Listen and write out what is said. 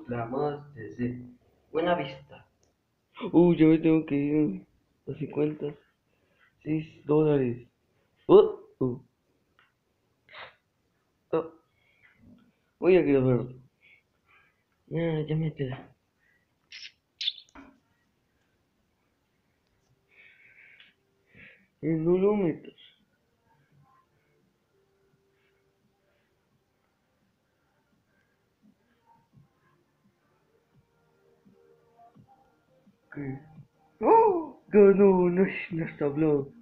reclamaste, sí. Buena vista. Ya me tengo que ir a $56. Uh, uh, oh, voy a grabar. Ya me quedé. No lo metas. ¿Qué? ¡Oh! Ganó, no está hablando.